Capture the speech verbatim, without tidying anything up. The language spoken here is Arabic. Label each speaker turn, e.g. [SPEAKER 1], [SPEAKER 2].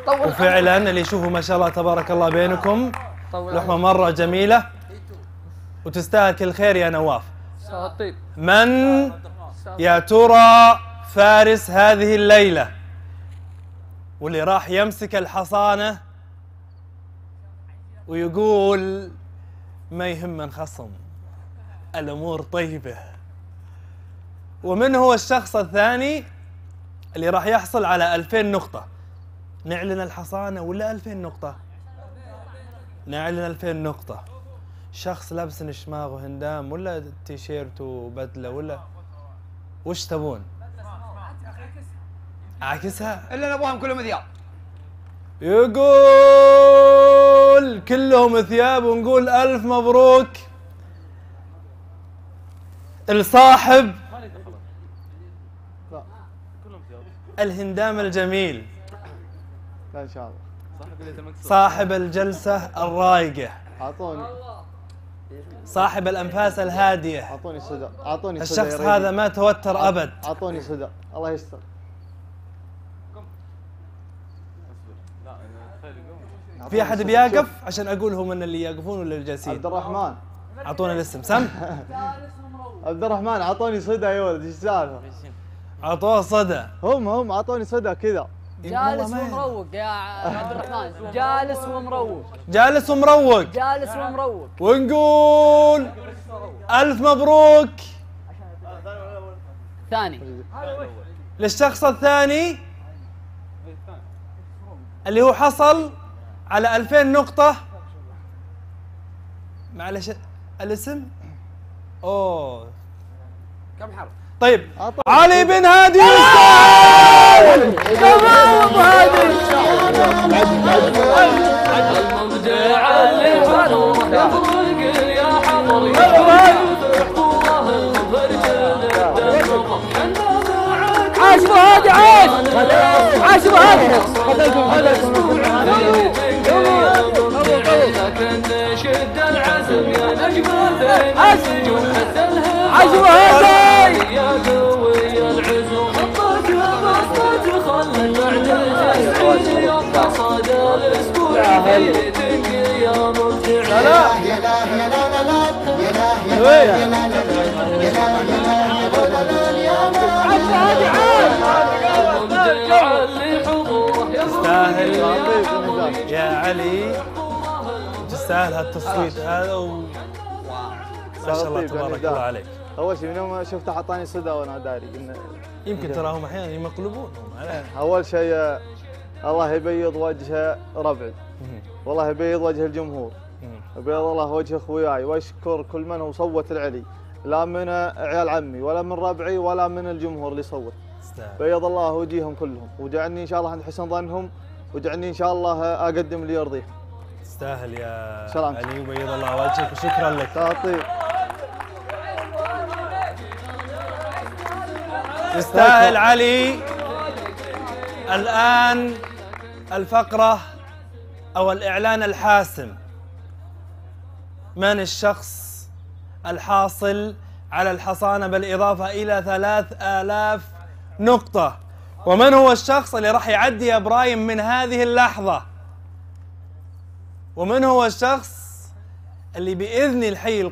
[SPEAKER 1] وفعلا اللي يشوفوا ما شاء الله تبارك الله بينكم لحمة مرة جميلة وتستاهل كل خير يا نواف. من يا ترى فارس هذه الليلة واللي راح يمسك الحصانة ويقول ما يهم من خصم الأمور طيبة؟ ومن هو الشخص الثاني اللي راح يحصل على ألفين نقطة؟ نعلن الحصانة ولا ألفين نقطة؟ نعلن ألفين نقطة. شخص لابس نشماغ وهندام ولا تيشيرت وبدلة ولا وش تبون؟ أعكسها؟
[SPEAKER 2] إلا نبغاهم كلهم ثياب.
[SPEAKER 1] يقول كلهم ثياب ونقول ألف مبروك الصاحب الهندام الجميل
[SPEAKER 3] ان شاء الله
[SPEAKER 1] صاحب الجلسة الرايقة
[SPEAKER 3] اعطوني
[SPEAKER 1] صاحب الأنفاس الهادية
[SPEAKER 3] اعطوني صدى اعطوني
[SPEAKER 1] صدى الشخص هذا ما توتر أبد.
[SPEAKER 3] اعطوني صدى الله يستر.
[SPEAKER 1] في أحد بيقف عشان أقولهم من اللي يقفون ولا الجالسين؟
[SPEAKER 3] عبد الرحمن
[SPEAKER 1] أعطونا الاسم. سم
[SPEAKER 3] عبد الرحمن اعطوني صدى يا ولد ايش السالفة؟
[SPEAKER 1] أعطوه صدى.
[SPEAKER 3] هم هم اعطوني صدى كذا.
[SPEAKER 4] جالس ومروق يا عبد الرحمن. جالس ومروق.
[SPEAKER 1] جالس ومروق.
[SPEAKER 4] جالس ومروق.
[SPEAKER 1] ونقول ألف مبروك
[SPEAKER 4] ثاني
[SPEAKER 1] للشخص الثاني اللي هو حصل على ألفين نقطة. معلش الاسم اوه
[SPEAKER 2] كم حرف؟
[SPEAKER 1] طيب علي بن هادي يستاهل.
[SPEAKER 4] تمام ابو هادي.
[SPEAKER 5] المبدع اللي حضر يفرق يا حضر
[SPEAKER 4] عاش ابو هادي. عاش عاش ابو هادي.
[SPEAKER 5] لكن شد العزم يا نجم السجون حتى الهوى
[SPEAKER 4] عاش ابو هادي.
[SPEAKER 5] يا قوي العزم خطك بسطت خلت بعد الجسد يوم صاد الاسبوع في تنقي يا مبدع.
[SPEAKER 1] لا لا
[SPEAKER 6] يا لا يا لا لا لا يا لا يا لا يا لا يا لا يا لا
[SPEAKER 1] تستاهل يا علي تستاهل هالتصويت هذا و ما شاء الله تبارك الله عليك.
[SPEAKER 3] اول شيء من يوم شفته حطاني صدى وانا داري انه
[SPEAKER 1] يمكن تراهم احيانا يمقلبونهم.
[SPEAKER 3] اول شيء الله يبيض وجه ربعي والله يبيض وجه الجمهور يبيض الله وجه اخوياي واشكر كل من هو صوت العلي لا من عيال عمي ولا من ربعي ولا من الجمهور اللي صوت. بيض الله وجيههم كلهم وجعلني ان شاء الله عند حسن ظنهم وجعلني ان شاء الله اقدم اللي يرضيهم.
[SPEAKER 1] تستاهل يا
[SPEAKER 3] سلام.
[SPEAKER 1] علي وبيض الله وجهك وشكرا لك.
[SPEAKER 3] تعطي
[SPEAKER 1] تستاهل علي. الآن الفقرة أو الإعلان الحاسم. من الشخص الحاصل على الحصانة بالإضافة إلى ثلاث آلاف نقطة؟ ومن هو الشخص اللي راح يعدي يا إبراهيم من هذه اللحظة؟ ومن هو الشخص اللي بإذن الحي